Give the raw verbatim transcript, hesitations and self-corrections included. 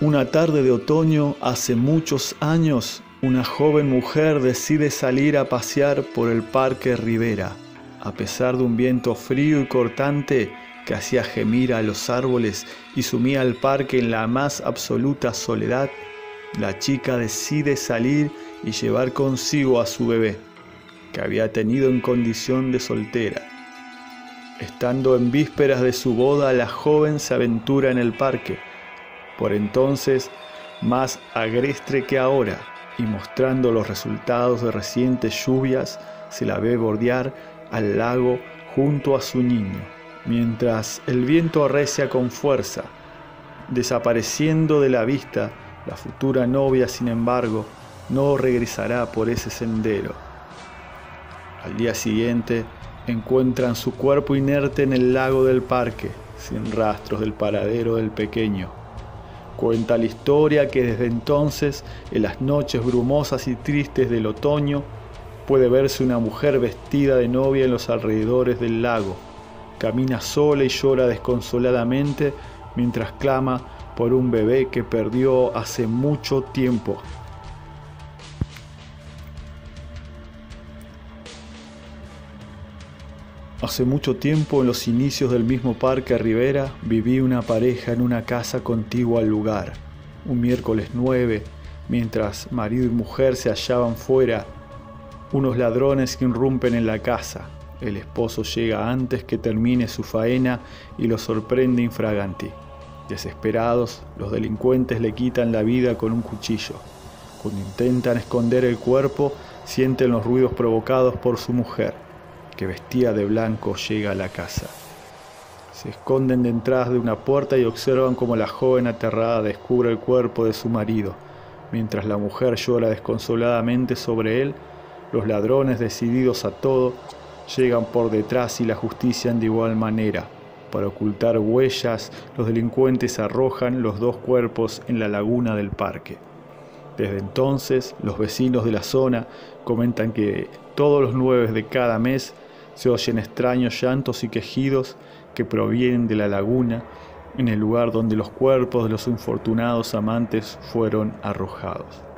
Una tarde de otoño, hace muchos años, una joven mujer decide salir a pasear por el Parque Rivera. A pesar de un viento frío y cortante que hacía gemir a los árboles y sumía al parque en la más absoluta soledad, la chica decide salir y llevar consigo a su bebé, que había tenido en condición de soltera. Estando en vísperas de su boda, la joven se aventura en el parque, por entonces más agreste que ahora, y mostrando los resultados de recientes lluvias, se la ve bordear al lago junto a su niño, mientras el viento arrecia con fuerza. Desapareciendo de la vista, la futura novia, sin embargo, no regresará por ese sendero. Al día siguiente, encuentran su cuerpo inerte en el lago del parque, sin rastros del paradero del pequeño. Cuenta la historia que desde entonces, en las noches brumosas y tristes del otoño, puede verse una mujer vestida de novia en los alrededores del lago. Camina sola y llora desconsoladamente mientras clama por un bebé que perdió hace mucho tiempo. Hace mucho tiempo, en los inicios del mismo Parque Rivera, vivía una pareja en una casa contigua al lugar. Un miércoles nueve, mientras marido y mujer se hallaban fuera, unos ladrones irrumpen en la casa. El esposo llega antes que termine su faena y lo sorprende infraganti. Desesperados, los delincuentes le quitan la vida con un cuchillo. Cuando intentan esconder el cuerpo, sienten los ruidos provocados por su mujer, que vestida de blanco llega a la casa. Se esconden detrás de una puerta y observan cómo la joven aterrada descubre el cuerpo de su marido. Mientras la mujer llora desconsoladamente sobre él, los ladrones, decididos a todo, llegan por detrás y la justician de igual manera. Para ocultar huellas, los delincuentes arrojan los dos cuerpos en la laguna del parque. Desde entonces, los vecinos de la zona comentan que todos los nueve de cada mes se oyen extraños llantos y quejidos que provienen de la laguna, en el lugar donde los cuerpos de los infortunados amantes fueron arrojados.